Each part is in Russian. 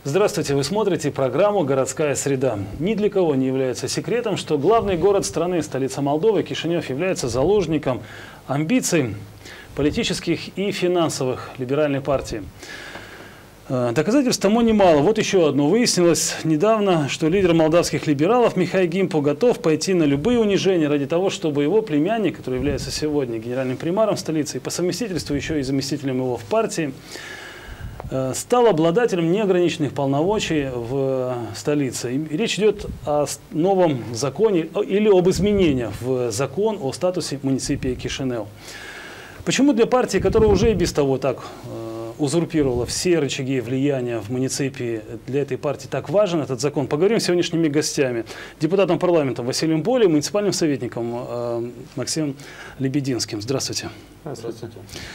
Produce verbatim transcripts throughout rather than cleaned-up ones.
Здравствуйте, вы смотрите программу «Городская среда». Ни для кого не является секретом, что главный город страны, столица Молдовы, Кишинев, является заложником амбиций политических и финансовых либеральной партии. Доказательств тому немало. Вот еще одно. Выяснилось недавно, что лидер молдавских либералов Михай Гимпо готов пойти на любые унижения ради того, чтобы его племянник, который является сегодня генеральным примаром столицы и по совместительству еще и заместителем его в партии, стал обладателем неограниченных полномочий в столице. И речь идет о новом законе или об изменениях в закон о статусе муниципия Кишинев. Почему для партии, которая уже и без того так узурпировала все рычаги влияния в муниципии, для этой партии так важен этот закон? Поговорим с сегодняшними гостями. Депутатом парламента Василием Болей, муниципальным советником э, Максимом Лебединским. Здравствуйте. Здравствуйте.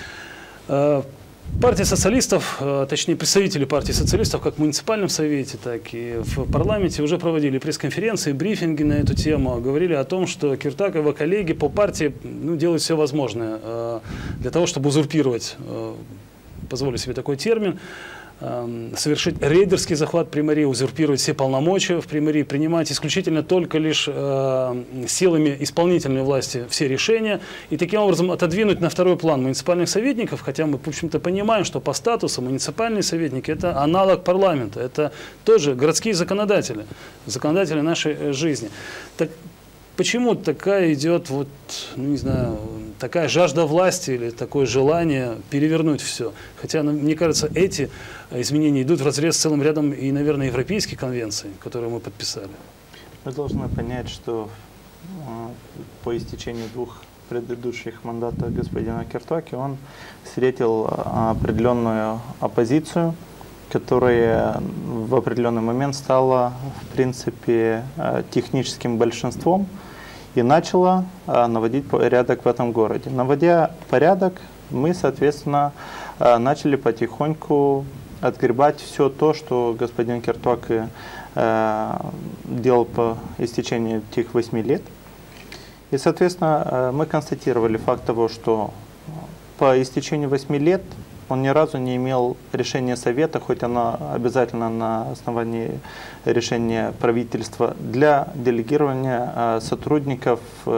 Э, партия социалистов, э, точнее представители партии социалистов, как в муниципальном совете, так и в парламенте уже проводили пресс-конференции, брифинги на эту тему, говорили о том, что Киртак и его коллеги по партии ну, делают все возможное э, для того, чтобы узурпировать, э, позволю себе такой термин, э, совершить рейдерский захват примарии, узурпировать все полномочия в примарии, принимать исключительно только лишь э, силами исполнительной власти все решения и таким образом отодвинуть на второй план муниципальных советников, хотя мы, в общем-то, понимаем, что по статусу муниципальные советники – это аналог парламента, это тоже городские законодатели, законодатели нашей жизни. Так почему такая идет, вот, ну, не знаю, такая жажда власти или такое желание перевернуть все? Хотя, мне кажется, эти изменения идут вразрез с целым рядом и, наверное, европейских конвенций, которые мы подписали. Мы должны понять, что по истечении двух предыдущих мандатов господина Киртаки он встретил определенную оппозицию, которая в определенный момент стала, в принципе, техническим большинством и начала наводить порядок в этом городе. Наводя порядок, мы, соответственно, начали потихоньку отгребать все то, что господин Киртак делал по истечении этих восьми лет. И, соответственно, мы констатировали факт того, что по истечению восьми лет он ни разу не имел решения совета, хоть оно обязательно на основании решения правительства, для делегирования э, сотрудников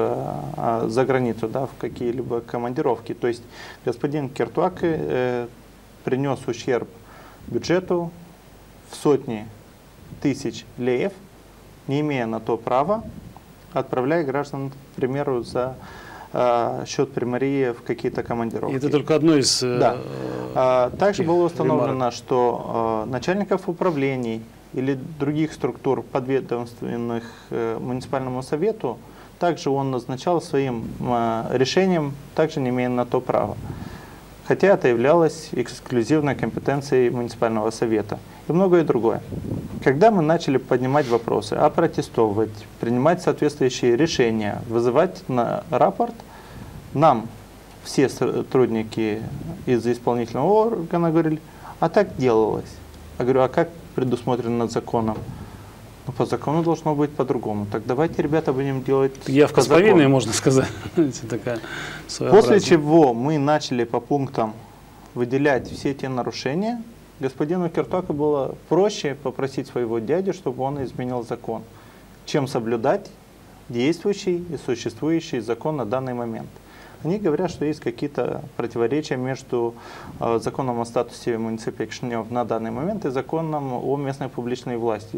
э, за границу, да, в какие-либо командировки. То есть господин Киртак э, принес ущерб бюджету в сотни тысяч леев, не имея на то права, отправляя граждан, к примеру, за счет примарии в какие-то командировки. Это только одно из... Да. А, также было установлено, ремарок. что а, начальников управлений или других структур, подведомственных а, муниципальному совету, также он назначал своим а, решением, также не имея на то права. Хотя это являлось эксклюзивной компетенцией муниципального совета. И многое другое. Когда мы начали поднимать вопросы, опротестовывать, принимать соответствующие решения, вызывать на рапорт, нам все сотрудники из исполнительного органа говорили, а так делалось. Я говорю, а как предусмотрено законом? Ну, по закону должно быть по-другому. Так давайте, ребята, будем делать явка с повинной, можно сказать. Такая После чего мы начали по пунктам выделять все эти нарушения. Господину Киртаку было проще попросить своего дядю, чтобы он изменил закон, чем соблюдать действующий и существующий закон на данный момент. Они говорят, что есть какие-то противоречия между э, законом о статусе муниципия Кишинев на данный момент и законом о местной публичной власти.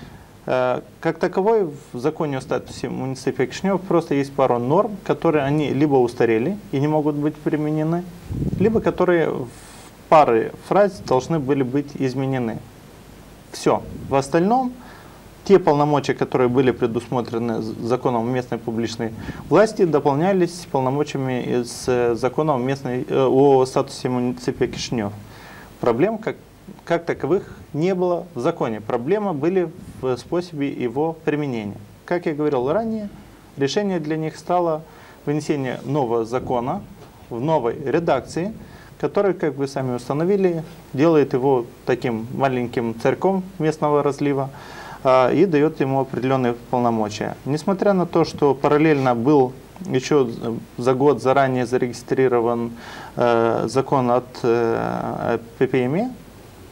Э, как таковой в законе о статусе муниципия Кишинев просто есть пару норм, которые они либо устарели и не могут быть применены, либо которые в пары фраз должны были быть изменены. Все. В остальном, те полномочия, которые были предусмотрены законом о местной публичной власти, дополнялись полномочиями из закона о, местной, о статусе муниципия Кишинев. Проблем как, как таковых не было в законе. Проблемы были в способе его применения. Как я говорил ранее, решение для них стало вынесение нового закона в новой редакции, который, как вы сами установили, делает его таким маленьким царьком местного разлива э, и дает ему определенные полномочия. Несмотря на то, что параллельно был еще за год заранее зарегистрирован э, закон от э, ППМИ,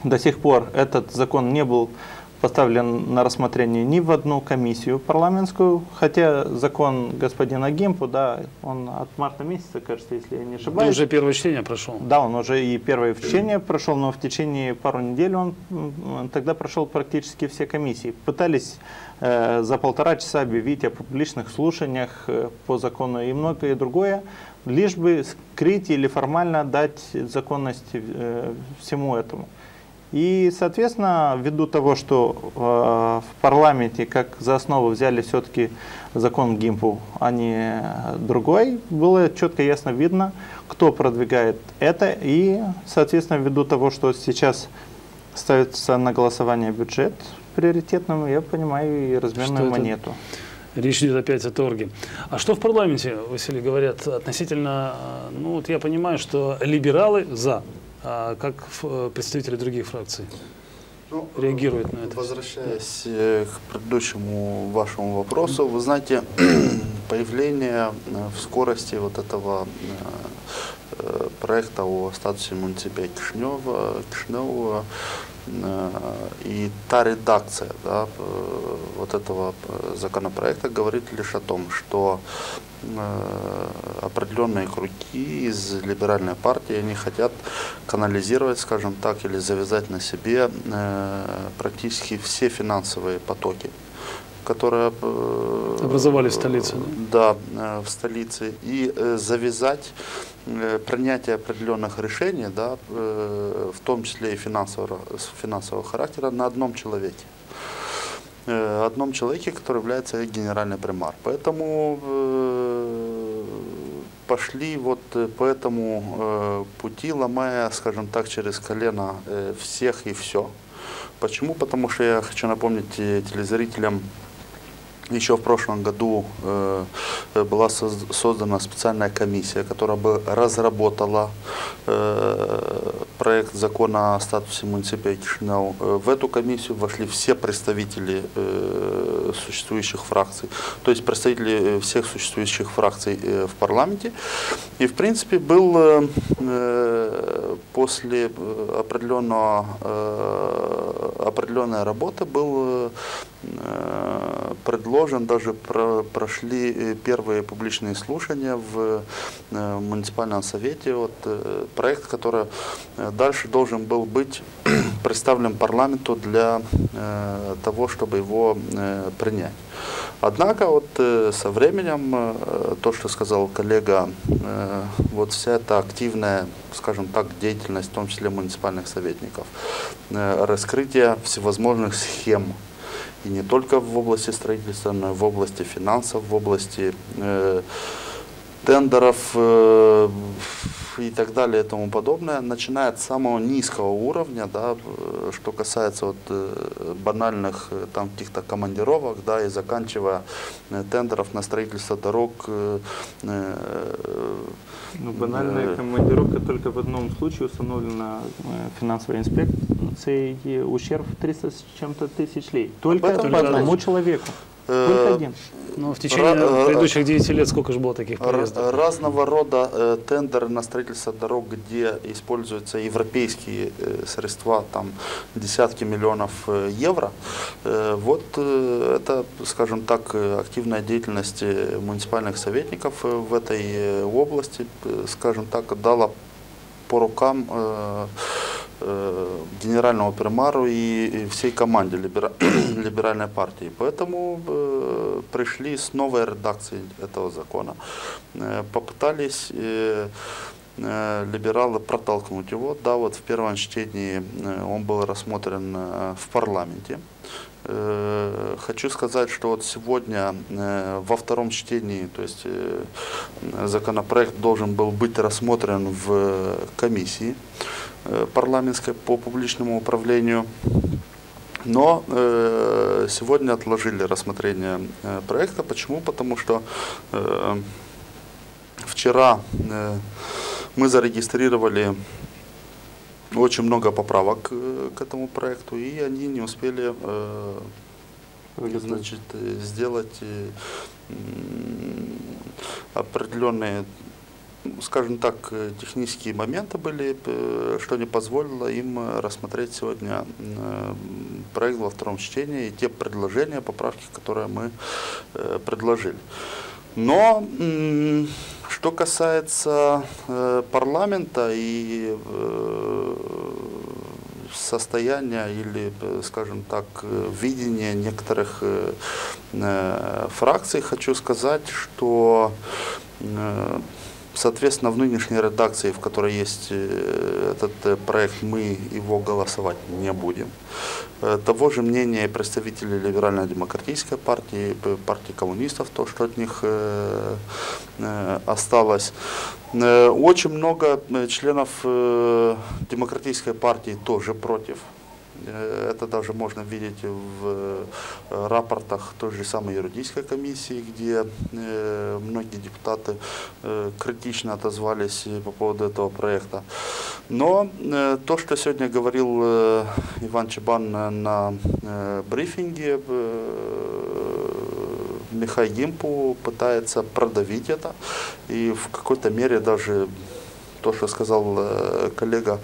До сих пор этот закон не был поставлен на рассмотрение ни в одну комиссию парламентскую, хотя закон господина Гимпу, да, он от марта месяца, кажется, если я не ошибаюсь. И уже первое чтение прошел. Да, он уже и первое чтение прошел, но в течение пару недель он, он тогда прошел практически все комиссии. Пытались э, за полтора часа объявить о публичных слушаниях э, по закону и многое другое, лишь бы скрыть или формально дать законность э, всему этому. И, соответственно, ввиду того, что э, в парламенте как за основу взяли все-таки закон Гимпу, а не другой, было четко ясно видно, кто продвигает это. И, соответственно, ввиду того, что сейчас ставится на голосование бюджет приоритетным, я понимаю и разменную монету. Речь идет опять о торге. А что в парламенте, Василий, говорят относительно, ну вот я понимаю, что либералы за. А как представители других фракций ну, реагируют на это? Возвращаясь к предыдущему вашему вопросу, вы знаете, появление в скорости вот этого проекта о статусе муниципия Кишинева, Кишинева и та редакция, да, вот этого законопроекта говорит лишь о том, что определенные круги из либеральной партии они хотят канализировать, скажем так, или завязать на себе практически все финансовые потоки, которые образовались в столице. Да, да в столице, и завязать принятие определенных решений, да, в том числе и финансового, финансового характера, на одном человеке. одном человеке, который является генеральный примар. Поэтому э, пошли вот по этому э, пути, ломая, скажем так, через колено э, всех и все. Почему? Потому что я хочу напомнить телезрителям, еще в прошлом году э, была создана специальная комиссия, которая бы разработала э, проект закона о статусе муниципия Кишинев. В эту комиссию вошли все представители э, существующих фракций, то есть представители всех существующих фракций э, в парламенте. И в принципе был э, после определенного, э, определенной работы был э, предложен, даже про, прошли первые публичные слушания в э, муниципальном совете. Вот, э, проект, который дальше должен был быть представлен парламенту для э, того, чтобы его э, принять. Однако вот э, со временем, э, то, что сказал коллега, э, вот вся эта активная, скажем так, деятельность, в том числе муниципальных советников, э, раскрытие всевозможных схем, и не только в области строительства, но и в области финансов, в области э, тендеров э, и так далее и тому подобное, начиная от самого низкого уровня, да, что касается вот, э, банальных э, там каких-то командировок, да, и заканчивая э, тендеров на строительство дорог. Э, э, ну, банальная э, командировка только в одном случае установлена э, финансовой инспекцией, и ущерб триста с чем-то тысяч лей. Только по одному человеку. Только один. Ну, в течение Ра предыдущих девяти лет сколько же было таких проездов? Разного рода э, тендеры на строительство дорог, где используются европейские э, средства, там десятки миллионов э, евро. Э, вот э, это, скажем так, активная деятельность муниципальных советников э, в этой э, области, э, скажем так, дала по рукам э, генеральному примару и всей команде либера... либеральной партии. Поэтому э, пришли с новой редакцией этого закона. Э, попытались э, э, либералы протолкнуть его. Да, вот в первом чтении э, он был рассмотрен э, в парламенте. Э, хочу сказать, что вот сегодня э, во втором чтении, то есть э, законопроект должен был быть рассмотрен в комиссии парламентской по публичному управлению, но э, сегодня отложили рассмотрение э, проекта. Почему? Потому что э, вчера э, мы зарегистрировали очень много поправок э, к этому проекту, и они не успели э, значит, сделать э, определенные скажем так, технические моменты были, что не позволило им рассмотреть сегодня проект во втором чтении и те предложения, поправки, которые мы предложили. Но что касается парламента и состояния или, скажем так, видения некоторых фракций, хочу сказать, что соответственно, в нынешней редакции, в которой есть этот проект, мы его голосовать не будем. Того же мнения представителей Либерально-демократической партии, партии коммунистов, то, что от них осталось. Очень много членов Демократической партии тоже против. Это даже можно видеть в рапортах той же самой юридической комиссии, где многие депутаты критично отозвались по поводу этого проекта. Но то, что сегодня говорил Иван Чебан на брифинге, Михай Гимпу пытается продавить это. И в какой-то мере даже то, что сказал коллега,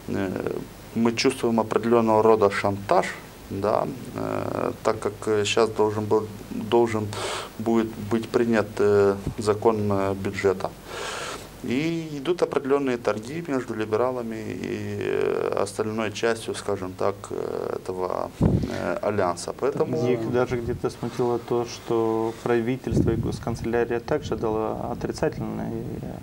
мы чувствуем определенного рода шантаж, да, э, так как сейчас должен, был, должен будет быть принят э, закон бюджета. И идут определенные торги между либералами и э, остальной частью, скажем так, этого э, альянса. Поэтому... Их даже где-то смутило то, что правительство и госканцелярия также дало отрицательный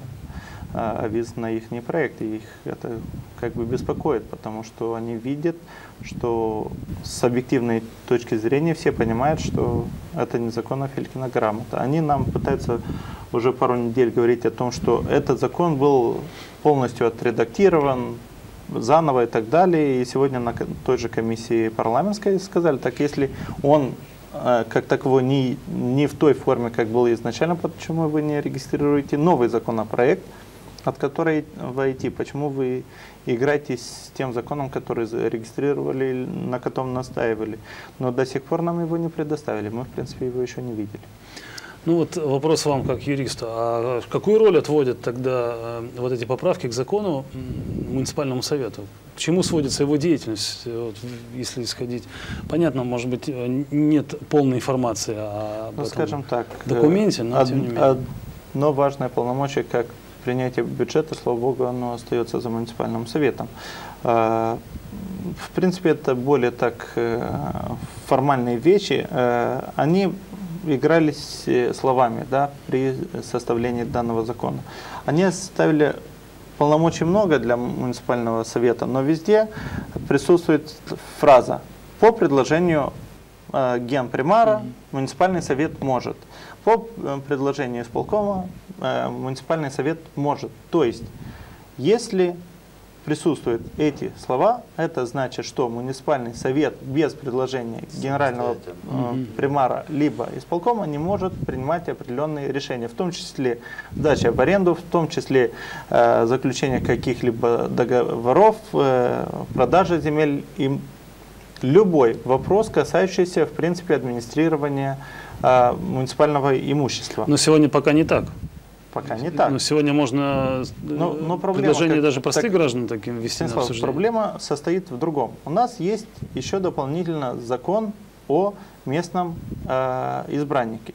авиз на их проект, и их это как бы беспокоит, потому что они видят, что с объективной точки зрения все понимают, что это незаконно Филькина грамота. Они нам пытаются уже пару недель говорить о том, что этот закон был полностью отредактирован заново и так далее, и сегодня на той же комиссии парламентской сказали, так если он как таковой не, не в той форме, как был изначально, почему вы не регистрируете новый законопроект, от которой войти, почему вы играете с тем законом, который зарегистрировали, на котором настаивали. Но до сих пор нам его не предоставили, мы в принципе его еще не видели. Ну вот вопрос вам как юристу, а какую роль отводят тогда вот эти поправки к закону муниципальному совету? К чему сводится его деятельность, вот, если исходить? Понятно, может быть, нет полной информации о ну, скажем так, документе, но од, тем не менее. Одно важное полномочие, как принятие бюджета, слава богу, оно остается за муниципальным советом. В принципе, это более так формальные вещи. Они игрались словами, да, при составлении данного закона. Они оставили полномочий много для муниципального совета, но везде присутствует фраза «по предложению генпримара mm-hmm. муниципальный совет может». По предложению исполкома муниципальный совет может. То есть, если присутствуют эти слова, это значит, что муниципальный совет без предложения генерального э, примара либо исполкома не может принимать определенные решения, в том числе сдача в аренду, в том числе э, заключение каких-либо договоров, э, продажа земель и любой вопрос, касающийся, в принципе, администрирования э, муниципального имущества. Но сегодня пока не так. Пока не так. Но сегодня можно но, но проблема, предложение как, даже простых так, граждан таким вести на обсуждение. Проблема состоит в другом. У нас есть еще дополнительно закон о местном э, избраннике.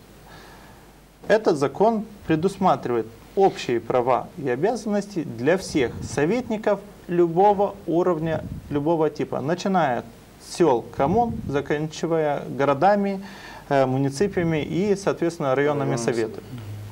Этот закон предусматривает общие права и обязанности для всех советников любого уровня, любого типа, начиная с сел, коммун, заканчивая городами, э, муниципиями и, соответственно, районными советами.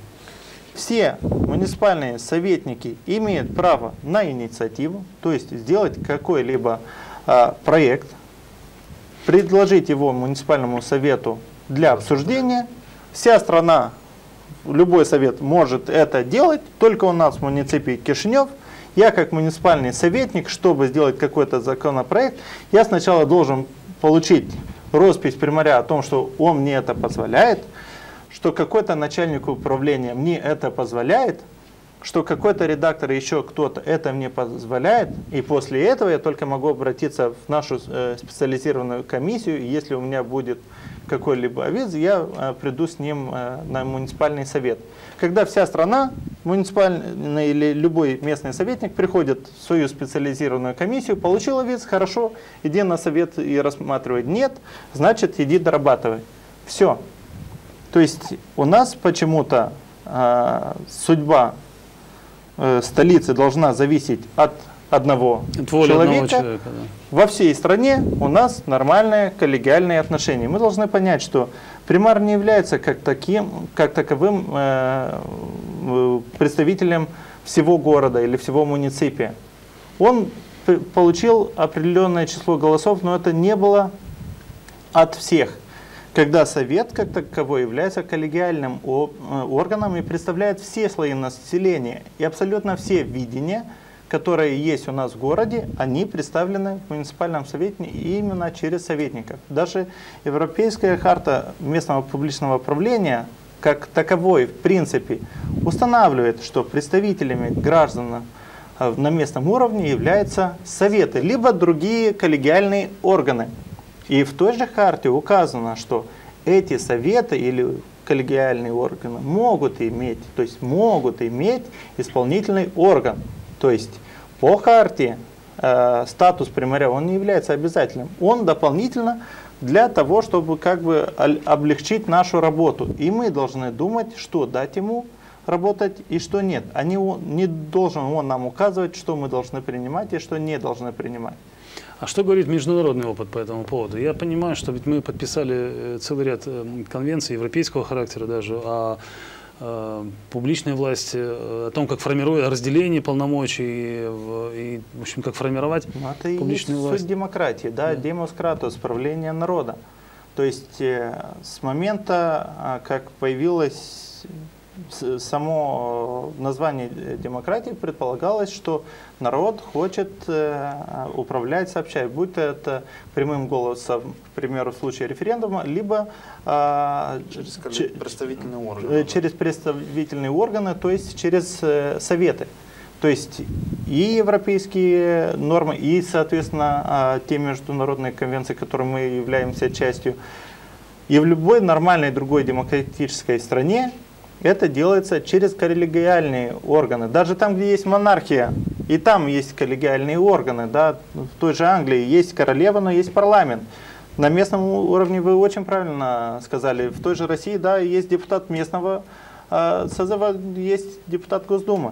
Все муниципальные советники имеют право на инициативу, то есть сделать какой-либо э, проект, предложить его муниципальному совету для обсуждения. Вся страна, любой совет может это делать, только у нас в муниципе Кишинев. Я как муниципальный советник, чтобы сделать какой-то законопроект, я сначала должен получить роспись примаря о том, что он мне это позволяет, что какой-то начальник управления мне это позволяет, что какой-то редактор, еще кто-то это мне позволяет, и после этого я только могу обратиться в нашу э, специализированную комиссию, и если у меня будет какой-либо авиз, я э, приду с ним э, на муниципальный совет. Когда вся страна, муниципальный или любой местный советник приходит в свою специализированную комиссию, получил авиз, хорошо, иди на совет и рассматривай. Нет, значит, иди дорабатывай. Все. То есть у нас почему-то э, судьба э, столицы должна зависеть от одного человека. Одного человека, да. Во всей стране у нас нормальные коллегиальные отношения. Мы должны понять, что примар не является как, таким, как таковым э, представителем всего города или всего муниципия. Он получил определенное число голосов, но это не было от всех. Когда совет как таковой является коллегиальным органом и представляет все слои населения, и абсолютно все видения, которые есть у нас в городе, они представлены в муниципальном совете именно через советников. Даже Европейская харта местного публичного управления как таковой, в принципе, устанавливает, что представителями граждан на местном уровне являются советы, либо другие коллегиальные органы. И в той же харте указано, что эти советы или коллегиальные органы могут иметь, то есть могут иметь исполнительный орган. То есть по харте э, статус примаря он не является обязательным. Он дополнительно для того, чтобы как бы облегчить нашу работу. И мы должны думать, что дать ему работать и что нет. А не, не должен он нам указывать, что мы должны принимать и что не должны принимать. А что говорит международный опыт по этому поводу? Я понимаю, что ведь мы подписали целый ряд конвенций европейского характера даже о публичной власти, о том, как формирует разделение полномочий и, в общем, как формировать Но это публичную и власть. Суть демократии, да, да. демократус, правление народа. То есть э, с момента, как появилось само название демократии, предполагалось, что народ хочет э, управлять сообща, будь то это прямым голосом, к примеру, в случае референдума, либо э, через представительные органы. Через представительные органы, то есть через э, советы. То есть и европейские нормы, и, соответственно, те международные конвенции, которым мы являемся частью, и в любой нормальной другой демократической стране это делается через коллегиальные органы. Даже там, где есть монархия, и там есть коллегиальные органы. Да? В той же Англии есть королева, но есть парламент. На местном уровне вы очень правильно сказали. В той же России, да, есть депутат местного э, созыва, есть депутат Госдумы.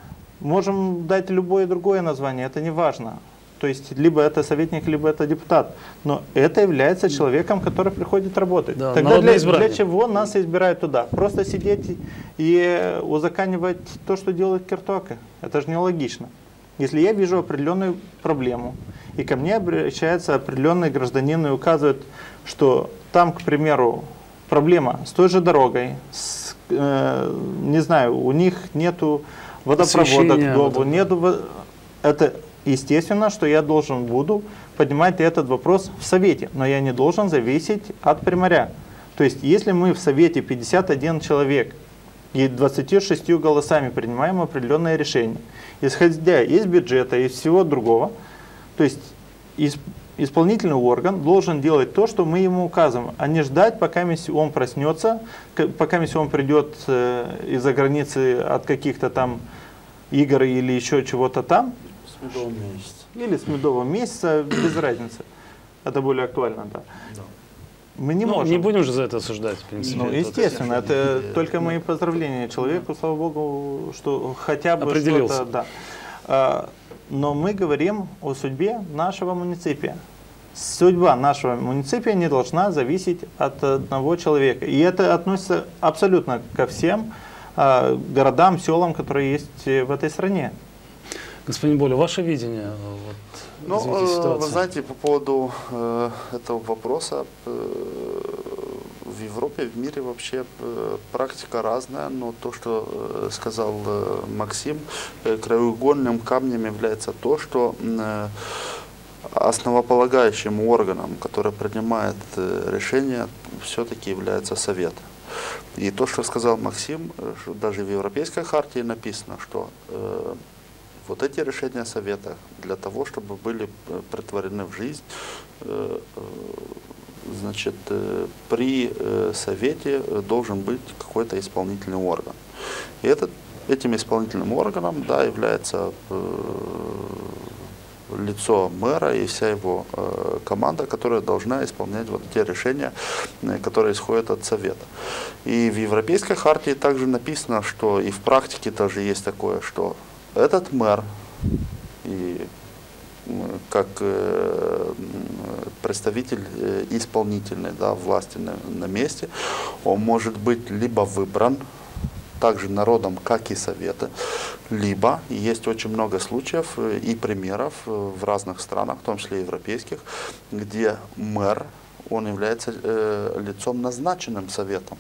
Можем дать любое другое название, это не важно. То есть, либо это советник, либо это депутат. Но это является человеком, который приходит работать. Да, Тогда для, для чего нас избирают туда? Просто сидеть и узаканивать то, что делает Кертока. Это же нелогично. Если я вижу определенную проблему, и ко мне обращается определенный гражданин и указывает, что там, к примеру, проблема с той же дорогой, с, э, не знаю, у них нету водопровода к дому, нету... Это естественно, что я должен буду поднимать этот вопрос в совете, но я не должен зависеть от примаря. То есть, если мы в совете пятьдесят один человек и двадцатью шестью голосами принимаем определенное решение, исходя из бюджета и всего другого, то есть исполнительный орган должен делать то, что мы ему указываем, а не ждать, пока он проснется, пока он придет из-за границы от каких-то там игр или еще чего-то там. С медового месяца. Или с медового месяца, без разницы. Это более актуально, да. Да. Мы не, ну, можем. Не будем же за это осуждать, в принципе. Ну, естественно, это, это только мои поздравления человеку, слава Богу, что хотя бы что-то, да. А, но мы говорим о судьбе нашего муниципия. Судьба нашего муниципия не должна зависеть от одного человека. И это относится абсолютно ко всем а, городам, селам, которые есть в этой стране. Господин Боля, ваше видение вот, ну, э, вы знаете, по поводу э, этого вопроса, э, в Европе, в мире вообще э, практика разная, но то, что э, сказал э, Максим, э, краеугольным камнем является то, что э, основополагающим органом, который принимает э, решение, все-таки является совет. И то, что сказал Максим, что даже в Европейской хартии написано, что э, вот эти решения Совета для того, чтобы были претворены в жизнь, э, э, значит, э, при э, Совете должен быть какой-то исполнительный орган. И этот, этим исполнительным органом, да, является э, лицо мэра и вся его э, команда, которая должна исполнять вот те решения, э, которые исходят от Совета. И в Европейской хартии также написано, что и в практике тоже есть такое, что этот мэр и как э, представитель э, исполнительной, да, власти на, на месте, он может быть либо выбран также народом, как и Советы, либо, и есть очень много случаев и примеров в разных странах, в том числе европейских, где мэр, он является э, лицом, назначенным Советом.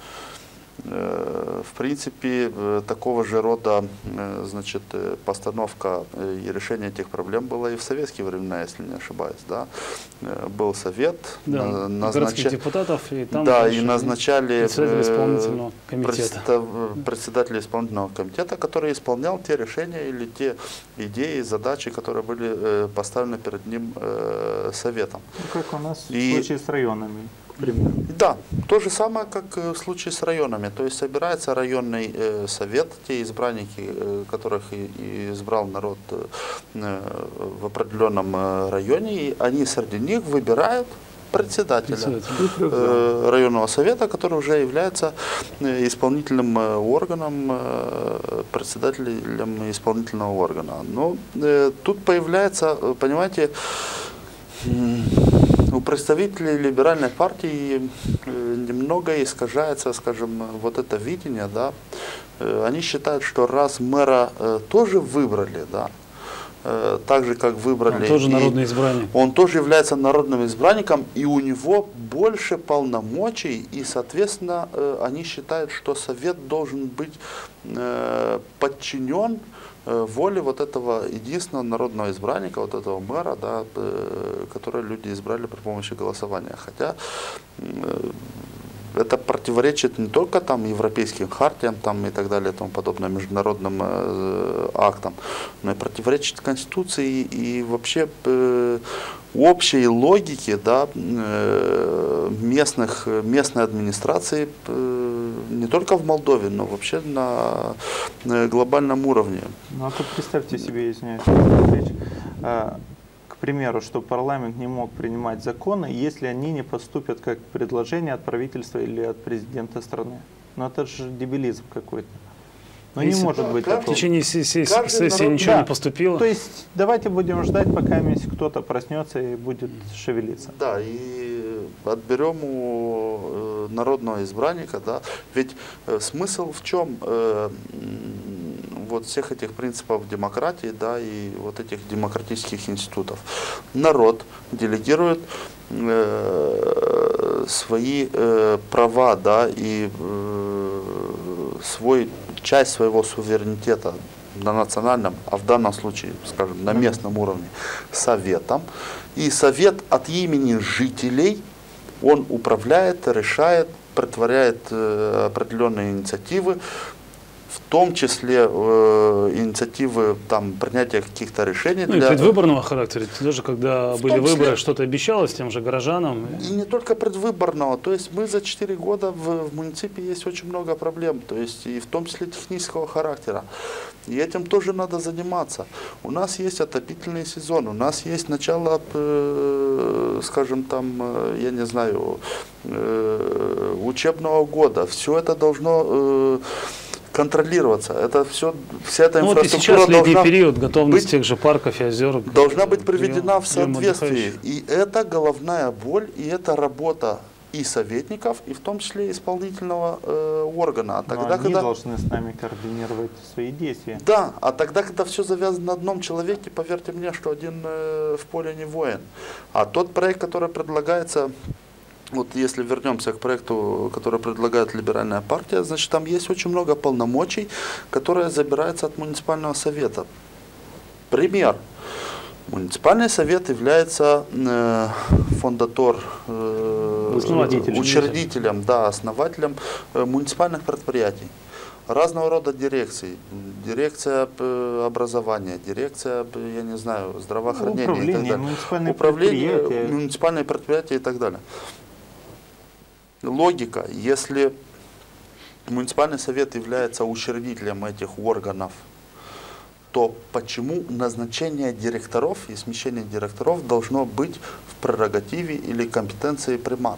В принципе, такого же рода, значит, постановка и решение этих проблем было и в советские времена, если не ошибаюсь. Да? Был совет, да, назнач... городских депутатов, и там да, и назначали председателя исполнительного комитета. Представ... председателя исполнительного комитета, который исполнял те решения или те идеи, задачи, которые были поставлены перед ним Советом. Ну, как у нас и... в случае с районами. Пример. Да, то же самое, как в случае с районами. То есть собирается районный э, совет, те избранники, э, которых и, и избрал народ э, в определенном э, районе, и они среди них выбирают председателя э, районного совета, который уже является э, исполнительным э, органом, э, председателем исполнительного органа. Но э, тут появляется, понимаете, у представителей либеральной партии немного искажается, скажем, вот это видение, да. Они считают, что раз мэра тоже выбрали, да, так же, как выбрали... Он тоже народный избранник. Он тоже является народным избранником, и у него больше полномочий, и, соответственно, они считают, что Совет должен быть подчинен воле вот этого единственного народного избранника, вот этого мэра, да, который люди избрали при помощи голосования. Хотя это противоречит не только там европейским хартиям там, и так далее, и тому подобное, международным э, актам, но и противоречит Конституции и, и вообще э, общей логике, да, э, местных, местной администрации э, не только в Молдове, но вообще на э, глобальном уровне. Ну а тут представьте себе, извиняюсь, к примеру, что парламент не мог принимать законы, если они не поступят как предложение от правительства или от президента страны. Но это же дебилизм какой-то. Но если не может быть такого. В течение сессии, сессии ничего да. не поступило. То есть давайте будем ждать, пока кто-то проснется и будет шевелиться. Да, и отберем у народного избранника, да. Ведь смысл в чем? Вот всех этих принципов демократии, да, и вот этих демократических институтов. Народ делегирует э, свои э, права, да, и э, свой, часть своего суверенитета на национальном, а в данном случае, скажем, на местном уровне, советом. И совет от имени жителей, он управляет, решает, претворяет э, определенные инициативы, в том числе э, инициативы там, принятия каких-то решений. Ну, для... и предвыборного характера, даже когда в были числе... выборы, что-то обещалось тем же горожанам. И не только предвыборного, то есть мы за четыре года в, в муниципе есть очень много проблем, то есть и в том числе технического характера. И этим тоже надо заниматься. У нас есть отопительный сезон, у нас есть начало, э, скажем там, э, я не знаю, э, учебного года. Все это должно... Э, контролироваться. Это все, вся эта ну, инфраструктура вот и сейчас должна период готовности быть, тех же парков и озер. Должна быть приведена в соответствии. Отдыхающих. И это головная боль, и это работа и советников, и в том числе исполнительного э, органа. А тогда, Но они когда... должны с нами координировать свои действия. Да, а тогда, когда все завязано на одном человеке, поверьте мне, что один э, в поле не воин. А тот проект, который предлагается... Вот если вернемся к проекту, который предлагает либеральная партия, значит там есть очень много полномочий, которые забираются от муниципального совета. Пример. Муниципальный совет является э, фондатор, э, учредителем, да, основателем э, муниципальных предприятий. Разного рода дирекций. Дирекция э, образования, дирекция, я не знаю, здравоохранения. Управление, и так далее. муниципальные Управление, предприятия. муниципальные предприятия и так далее. Логика, если муниципальный совет является учредителем этих органов, то почему назначение директоров и смещение директоров должно быть в прерогативе или компетенции примара?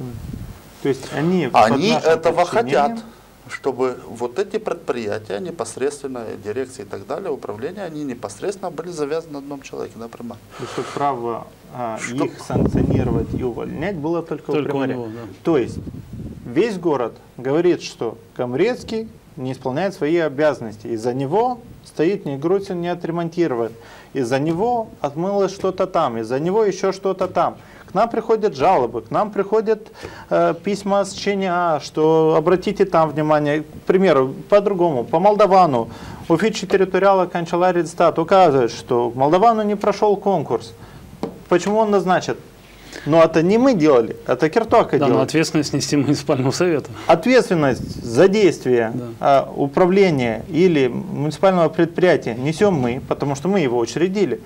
То есть они, они этого хотят, чтобы вот эти предприятия, непосредственно дирекции и так далее, управление, они непосредственно были завязаны на одном человеке, на примаре. И чтобы право а, их санкционировать и увольнять было только, только у примаря. У него, да. То есть весь город говорит, что Камрецкий не исполняет свои обязанности. Из-за него стоит Негрутин, не отремонтирует. Из-за него отмылось что-то там, из-за него еще что-то там. К нам приходят жалобы, к нам приходят э, письма с ЧНА, что обратите там внимание. К примеру, по-другому, по Молдавану. Офис территориала канцелярии стат указывает, что Молдавану не прошел конкурс. Почему он назначит? Но это не мы делали, это Киртока да, делал. Но ответственность нести муниципальному совету. Ответственность за действие да. а, управления или муниципального предприятия несем мы, потому что мы его учредили.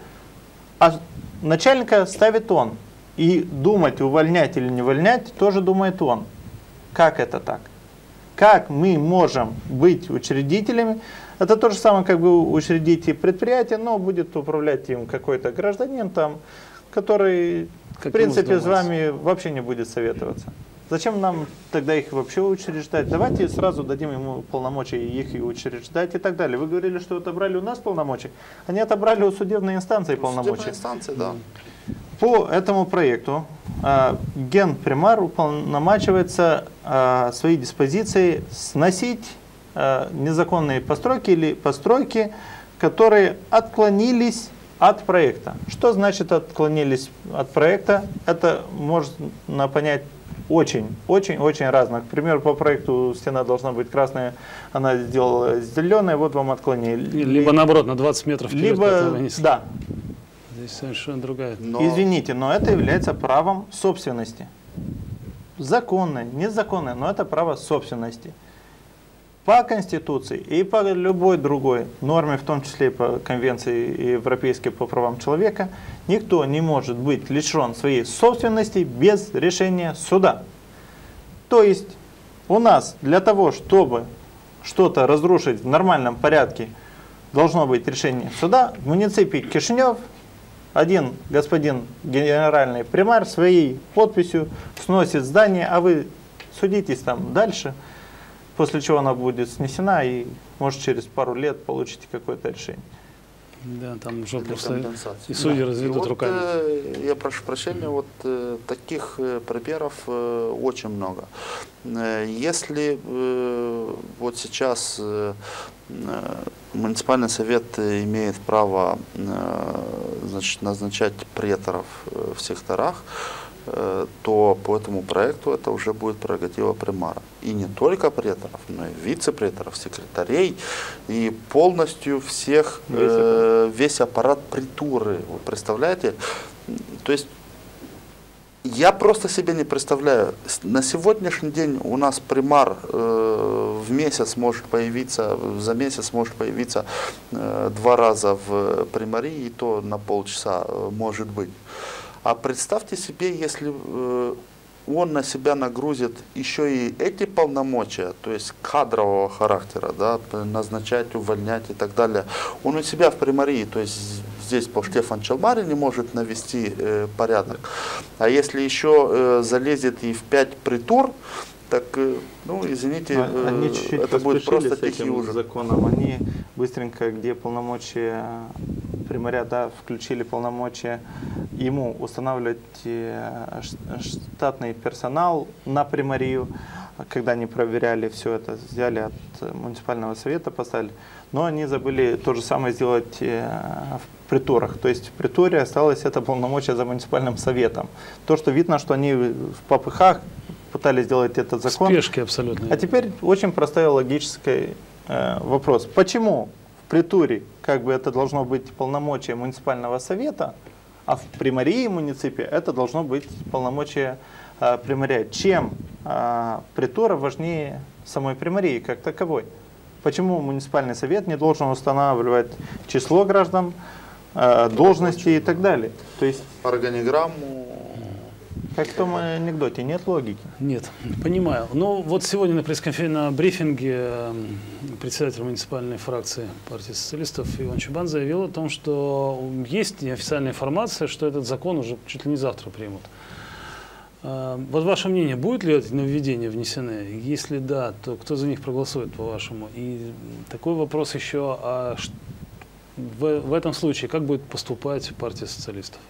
А начальника ставит он. И думать, увольнять или не увольнять, тоже думает он. Как это так? Как мы можем быть учредителями? Это то же самое, как бы учредить предприятие, но будет управлять им какой-то гражданин, там, который... Как в принципе, с вами вообще не будет советоваться. Зачем нам тогда их вообще учреждать? Давайте сразу дадим ему полномочия их и учреждать и так далее. Вы говорили, что отобрали у нас полномочия. Они отобрали у судебной инстанции полномочия. Судебной инстанции, да. По этому проекту э, генпримар уполномачивается э, свои диспозиции сносить э, незаконные постройки или постройки, которые отклонились от проекта. Что значит отклонились от проекта? Это можно понять очень, очень, очень разно. К примеру, по проекту стена должна быть красная, она сделала зеленая, вот вам отклонение. Либо наоборот, на двадцать метров вперед. Либо, да. Здесь совершенно другая. Но... Извините, но это является правом собственности. Законное, незаконное, но это право собственности. По Конституции и по любой другой норме, в том числе и по Конвенции Европейской по правам человека, никто не может быть лишен своей собственности без решения суда. То есть у нас для того, чтобы что-то разрушить в нормальном порядке, должно быть решение суда. В муниципе Кишинев один господин генеральный примар своей подписью сносит здание, а вы судитесь там дальше. После чего она будет снесена, и, может, через пару лет получите какое-то решение. Да, там уже просто и судьи да. разведут вот, руками. Э, я прошу прощения, вот э, таких э, примеров э, очень много. Э, если э, вот сейчас э, муниципальный совет имеет право э, значит, назначать преторов э, в секторах, то по этому проекту это уже будет прерогатива примара. И не только преторов, но и вице-преторов, секретарей, и полностью всех, весь аппарат, э, весь аппарат притуры. Вы представляете? То есть я просто себе не представляю. На сегодняшний день у нас примар э, в месяц может появиться, за месяц может появиться э, два раза в примарии, и то на полчаса э, может быть. А представьте себе, если э, он на себя нагрузит еще и эти полномочия, то есть кадрового характера, да, назначать, увольнять и так далее. Он у себя в примарии, то есть здесь по Штефан Челмари не может навести э, порядок. А если еще э, залезет и в пять притур, так, э, ну, извините, э, они чуть-чуть это будет просто с этим ужас. законом. Они быстренько, где полномочия примаря, да, включили полномочия ему устанавливать штатный персонал на примарию. Когда они проверяли все это, взяли от муниципального совета, поставили. Но они забыли то же самое сделать в притурах. То есть в притуре осталось это полномочия за муниципальным советом. То, что видно, что они в попыхах пытались сделать этот закон. Спешки абсолютно. А теперь очень простой логический э, вопрос. Почему в притуре, как бы это должно быть полномочия муниципального совета, а в примарии муниципе это должно быть полномочия э, примария. Чем э, притура важнее самой примарии как таковой? Почему муниципальный совет не должен устанавливать число граждан, э, должности и так далее? То есть органиграмму. Как в том анекдоте, нет логики. Нет, понимаю. Но вот сегодня на пресс-конференции, на брифинге председатель муниципальной фракции партии социалистов Иван Чубан заявил о том, что есть неофициальная информация, что этот закон уже чуть ли не завтра примут. Вот ваше мнение, будут ли эти нововведения внесены? Если да, то кто за них проголосует, по-вашему? И такой вопрос еще, а в, в этом случае как будет поступать партия социалистов?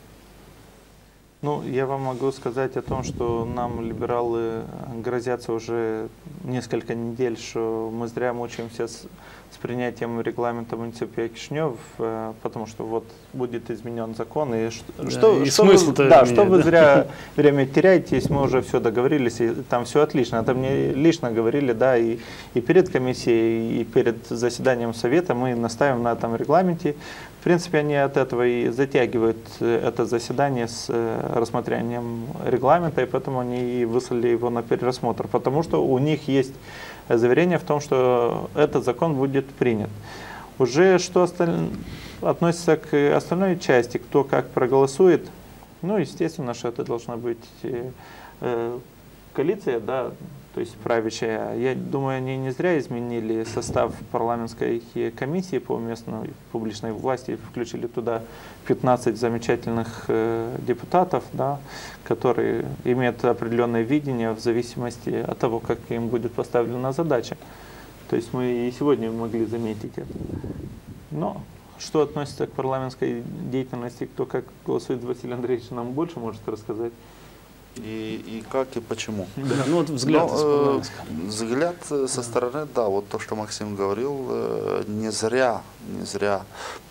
Ну, я вам могу сказать о том, что нам, либералы, грозятся уже несколько недель, что мы зря мучаемся с, с принятием регламента муниципа Кишинев, потому что вот будет изменен закон. И, да, что, и что, смысл вы, да, менять, что вы да? зря время теряете, если мы уже все договорились, и там все отлично. Это мне лично говорили, да, и, и перед комиссией, и перед заседанием совета мы настаиваем на этом регламенте. В принципе, они от этого и затягивают это заседание с рассмотрением регламента, и поэтому они и выслали его на перерасмотр, потому что у них есть заверение в том, что этот закон будет принят. Уже что осталь... относится к остальной части, кто как проголосует, ну, естественно, что это должна быть э, коалиция, да, то есть правящая. Я думаю, они не зря изменили состав парламентской комиссии по местной публичной власти, включили туда пятнадцать замечательных э, депутатов, да, которые имеют определенное видение в зависимости от того, как им будет поставлена задача. То есть мы и сегодня могли заметить это. Но что относится к парламентской деятельности, кто как голосует, Василий Андреевич нам больше может рассказать. И, и как, и почему. Да, ну вот взгляд, Но, э, взгляд со стороны, да, вот то, что Максим говорил, э, не зря, не зря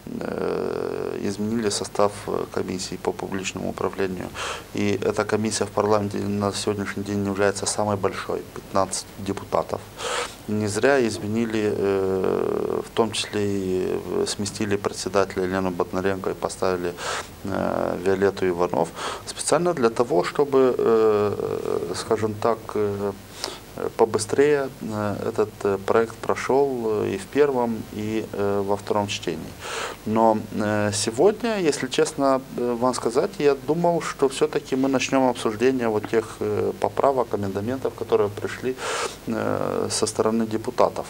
э, изменили состав комиссии по публичному управлению. И эта комиссия в парламенте на сегодняшний день является самой большой, пятнадцать депутатов. Не зря изменили, э, в том числе и сместили председателя Елену Боднаренко и поставили э, Виолетту Иванов, специально для того, чтобы, э, скажем так, э, побыстрее этот проект прошел и в первом, и во втором чтении. Но сегодня, если честно вам сказать, я думал, что все-таки мы начнем обсуждение вот тех поправок, амендментов, которые пришли со стороны депутатов.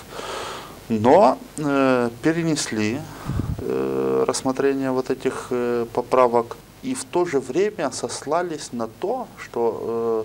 Но перенесли рассмотрение вот этих поправок и в то же время сослались на то, что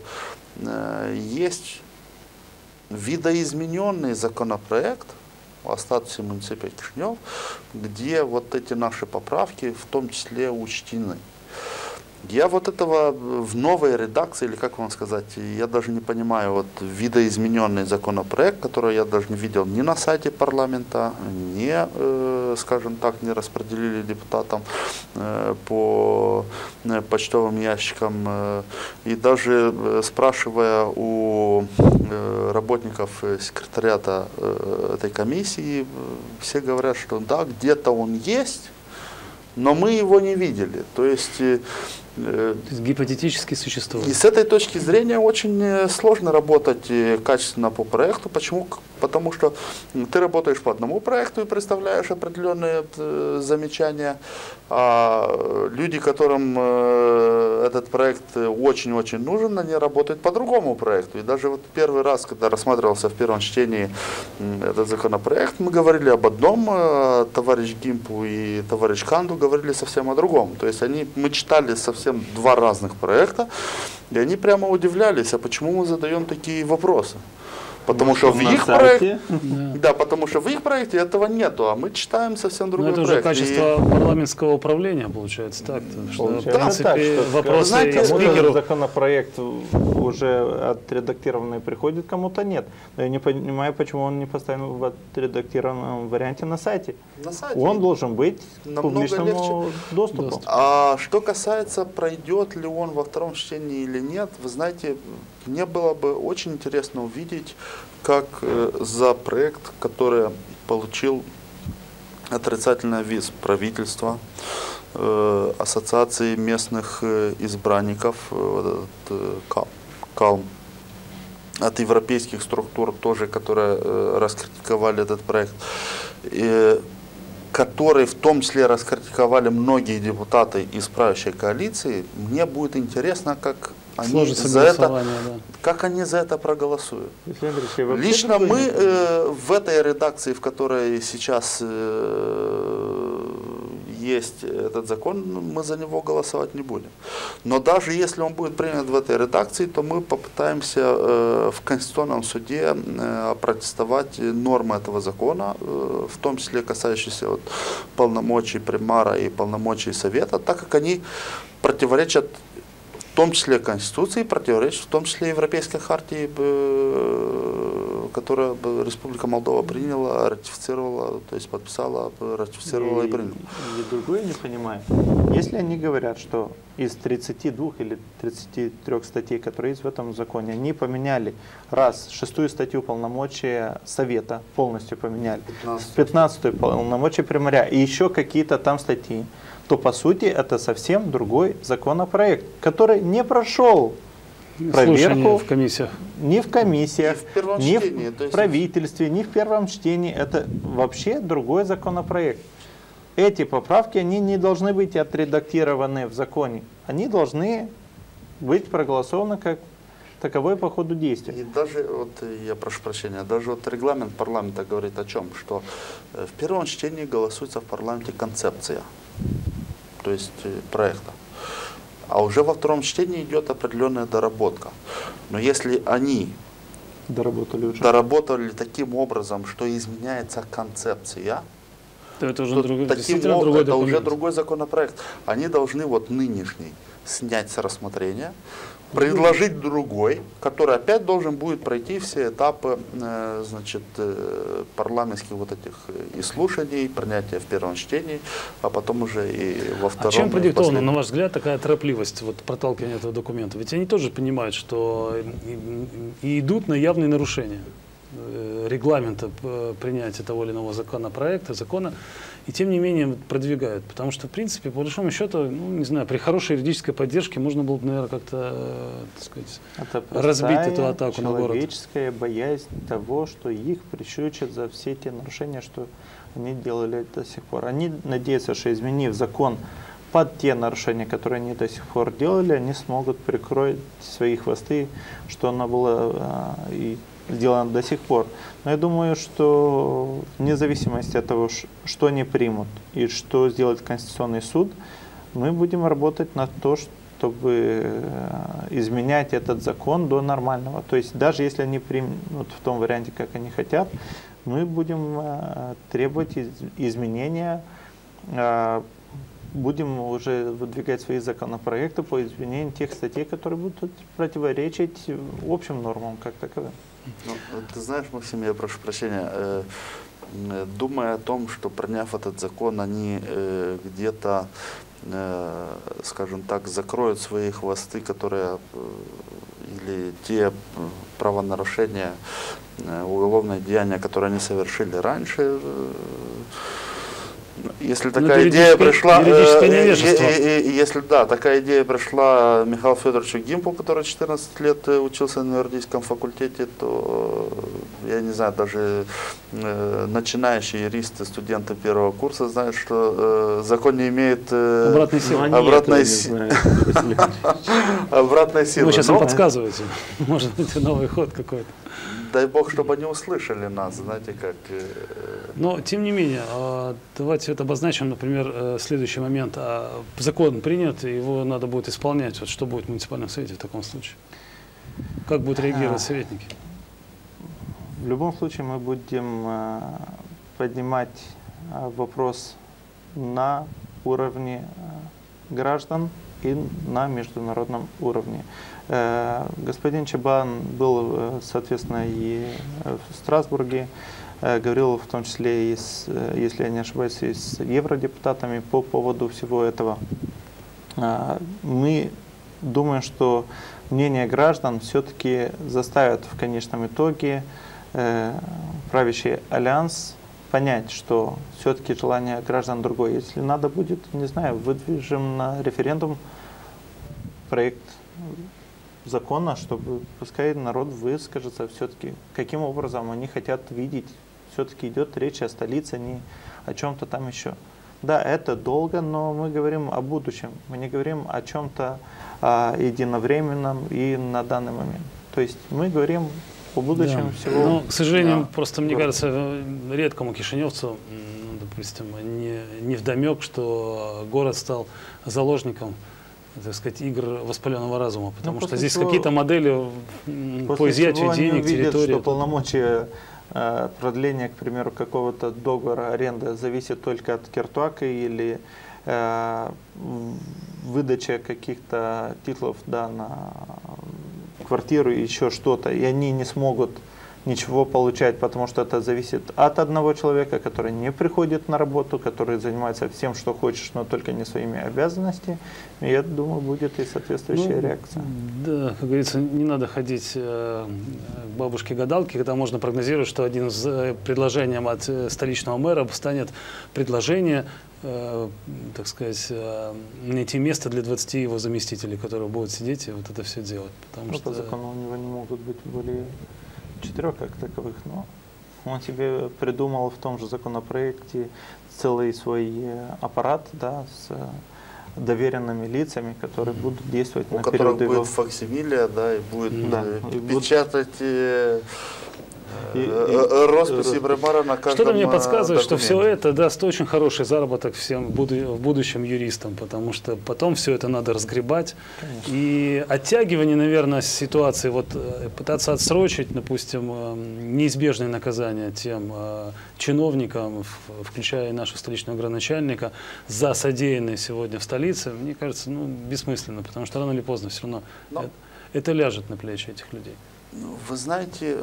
есть видоизмененный законопроект о статусе муниципа Кишинев, где вот эти наши поправки в том числе учтены. Я вот этого в новой редакции, или как вам сказать, я даже не понимаю, вот видоизмененный законопроект, который я даже не видел ни на сайте парламента, ни, э, скажем так, не распределили депутатам э, по э, почтовым ящикам. Э, и даже э, спрашивая у э, работников секретариата э, этой комиссии, э, все говорят, что да, где-то он есть, но мы его не видели. То есть, э, То есть гипотетически существует. И с этой точки зрения очень сложно работать качественно по проекту. Почему? Потому что ты работаешь по одному проекту и представляешь определенные замечания, а люди, которым этот проект очень-очень нужен, они работают по другому проекту. И даже вот первый раз, когда рассматривался в первом чтении этот законопроект, мы говорили об одном, товарищ Гимпу и товарищ Канду говорили совсем о другом. То есть они, мы читали совсем два разных проекта, и они прямо удивлялись, а почему мы задаем такие вопросы. Потому что в их проекте, да. да, потому что в их проекте этого нету, а мы читаем совсем другой проект. Это проект. уже качество и... парламентского управления получается так, что получается, в принципе так, что, вопросы знаете, спикеру... законопроект уже отредактированный приходит, кому-то нет. Но я не понимаю, почему он не поставлен в отредактированном варианте на сайте. На сайте. Он должен быть к публичному доступу. Доступ. А что касается, пройдет ли он во втором чтении или нет, вы знаете, мне было бы очень интересно увидеть, как э, за проект, который получил отрицательный виз правительства, э, ассоциации местных э, избранников, э, вот этот, э, КАЛМ, от европейских структур тоже, которые э, раскритиковали этот проект, и, который в том числе раскритиковали многие депутаты из правящей коалиции. Мне будет интересно, как они за это, да. как они за это проголосуют. Лично мы э, в этой редакции, в которой сейчас э, есть этот закон, мы за него голосовать не будем. Но даже если он будет принят в этой редакции, то мы попытаемся э, в Конституционном суде э, протестовать нормы этого закона, э, в том числе касающиеся вот, полномочий примара и полномочий совета, так как они противоречат в том числе Конституции, противоречит в том числе Европейской хартии, которую Республика Молдова приняла, ратифицировала, то есть подписала, ратифицировала и, и приняла. И другое не понимаю. Если они говорят, что из тридцати двух или тридцати трёх статей, которые есть в этом законе, они поменяли раз шестую статью полномочия Совета, полностью поменяли, пятнадцатую полномочия примаря и еще какие-то там статьи, то по сути это совсем другой законопроект, который не прошел проверку в комиссиях. Ни в комиссиях, ни в, чтении, в правительстве, ни в первом чтении. Это вообще другой законопроект. Эти поправки, они не должны быть отредактированы в законе. Они должны быть проголосованы как таковой по ходу действия. И даже, вот, я прошу прощения, даже вот регламент парламента говорит о чем? Что в первом чтении голосуется в парламенте концепция, то есть проекта. А уже во втором чтении идет определенная доработка. Но если они доработали, уже. доработали таким образом, что изменяется концепция, то это уже, то другой, таким другой образом, это документ. уже другой законопроект. Они должны вот нынешний снять с рассмотрения, предложить другой, который опять должен будет пройти все этапы э, значит, э, парламентских вот этих и слушаний, принятия в первом чтении, а потом уже и во втором. А чем продиктована, на ваш взгляд, такая торопливость вот, проталкивания этого документа? Ведь они тоже понимают, что и, и идут на явные нарушения регламента принятия того или иного законопроекта, закона, и тем не менее продвигают. Потому что, в принципе, по большому счету, ну, не знаю, при хорошей юридической поддержке можно было бы, наверное, как-то, так сказать, это разбить эту атаку на город. Человеческая боязнь того, что их прищучат за все те нарушения, что они делали до сих пор. Они надеются, что изменив закон под те нарушения, которые они до сих пор делали, они смогут прикроить свои хвосты, что оно было а, и сделано до сих пор. Но я думаю, что вне зависимости от того, что они примут и что сделает Конституционный суд, мы будем работать на то, чтобы изменять этот закон до нормального. То есть даже если они примут в том варианте, как они хотят, мы будем требовать изменения, будем уже выдвигать свои законопроекты по изменению тех статей, которые будут противоречить общим нормам как таковым. Ну, ты знаешь, Максим, я прошу прощения, э, э, думая о том, что приняв этот закон, они э, где-то, э, скажем так, закроют свои хвосты, которые, э, или те правонарушения, э, уголовные деяния, которые они совершили раньше, э, если такая идея пришла, э, э, если да, такая идея пришла Михаилу Федоровичу Гимпу, который четырнадцать лет учился на юридическом факультете, то я не знаю, даже э, начинающие юристы, студенты первого курса знают, что э, закон не имеет э, обратной силы. Обратной силы. Обратной силы. Вы сейчас им подсказываете. Может быть, новый ход какой-то. Дай бог, чтобы они услышали нас, знаете, как... Но, тем не менее, давайте вот обозначим, например, следующий момент. Закон принят, его надо будет исполнять. Вот что будет в муниципальном совете в таком случае? Как будут реагировать советники? В любом случае мы будем поднимать вопрос на уровне граждан и на международном уровне. Господин Чабан был, соответственно, и в Страсбурге, говорил в том числе, и с, если я не ошибаюсь, и с евродепутатами по поводу всего этого. Мы думаем, что мнение граждан все-таки заставит в конечном итоге правящий альянс понять, что все-таки желание граждан другое. Если надо будет, не знаю, выдвижем на референдум проект закона, чтобы пускай народ выскажется все-таки, каким образом они хотят видеть. Все-таки идет речь о столице, не о чем-то там еще. Да, это долго, но мы говорим о будущем. Мы не говорим о чем-то а, единовременном и на данный момент. То есть мы говорим о будущем да. всего. Но, к сожалению, да. просто, мне кажется, редкому кишиневцу, ну, допустим, не, не вдомек, что город стал заложником, так сказать, игр воспаленного разума, потому ну, что здесь чего, какие-то модели по изъятию денег, видят, территории. Что полномочия э, продления, к примеру, какого-то договора аренды зависит только от Кертуака или э, выдача каких-то титулов да, на квартиру и еще что-то, и они не смогут ничего получать, потому что это зависит от одного человека, который не приходит на работу, который занимается всем, что хочешь, но только не своими обязанностями. И я думаю, будет и соответствующая ну, реакция. Да, как говорится, не надо ходить э, к бабушке-гадалке, когда можно прогнозировать, что один из э, предложений от э, столичного мэра станет предложение, э, так сказать, э, найти место для двадцати его заместителей, которые будут сидеть и вот это все делать. Потому ну, что по закону у него не могут быть более четырех как таковых, но он себе придумал в том же законопроекте целый свой аппарат, да, с доверенными лицами, которые будут действовать у на которых период будет его... факсимилия, да, и будет да, э, и печатать э, и, и, росписи Бремара на каждом Что-то мне подсказывает, документе. что все это даст очень хороший заработок всем в будущем юристам, потому что потом все это надо разгребать. Конечно. И оттягивание, наверное, ситуации, вот пытаться отсрочить, допустим, неизбежные наказания тем чиновникам, включая и нашего столичного градоначальника, за содеянное сегодня в столице, мне кажется, ну, бессмысленно, потому что рано или поздно все равно это, это ляжет на плечи этих людей. Вы знаете,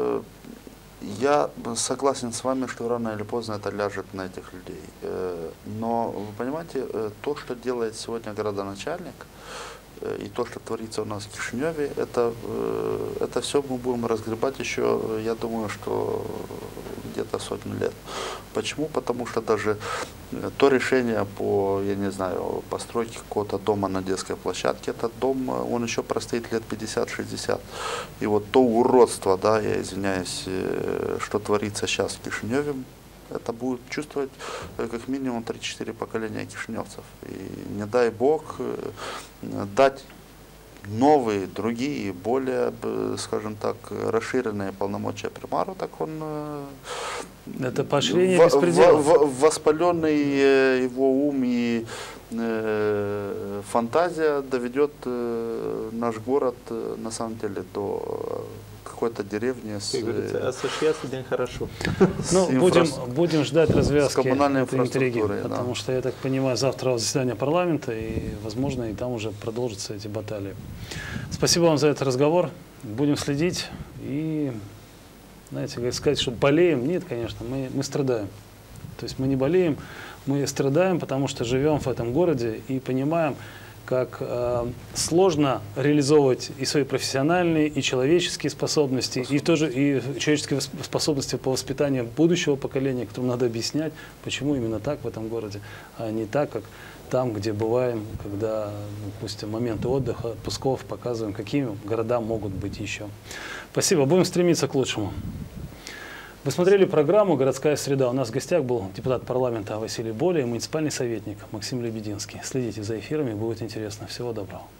я согласен с вами, что рано или поздно это ляжет на этих людей. Но, вы понимаете, то, что делает сегодня городоначальник, и то, что творится у нас в Кишиневе, это, это все мы будем разгребать еще, я думаю, что где-то сотню лет. Почему? Потому что даже то решение по, я не знаю, постройке какого-то дома на детской площадке, этот дом, он еще простоит лет пятьдесят-шестьдесят. И вот то уродство, да, я извиняюсь, что творится сейчас в Кишиневе, это будет чувствовать как минимум три-четыре поколения кишиневцев. И не дай бог дать новые, другие, более, скажем так, расширенные полномочия примару, так он это поощрение беспредела. Воспаленный его ум и э, фантазия доведет э, наш город на самом деле до какой-то деревни с... Как говорится, осуществляется день хорошо. Ну, будем, будем ждать развязки этой интриги, да. Потому что, я так понимаю, завтра заседание парламента, и, возможно, и там уже продолжатся эти баталии. Спасибо вам за этот разговор. Будем следить. И, знаете, как сказать, что болеем? Нет, конечно, мы, мы страдаем. То есть мы не болеем, мы страдаем, потому что живем в этом городе и понимаем, как э, сложно реализовывать и свои профессиональные, и человеческие способности, и, тоже, и человеческие способности по воспитанию будущего поколения, которым надо объяснять, почему именно так в этом городе, а не так, как там, где бываем, когда, допустим, моменты отдыха, отпусков, показываем, какими города могут быть еще. Спасибо, будем стремиться к лучшему. Вы смотрели программу «Городская среда». У нас в гостях был депутат парламента Василий Боля и муниципальный советник Максим Лебединский. Следите за эфирами, будет интересно. Всего доброго.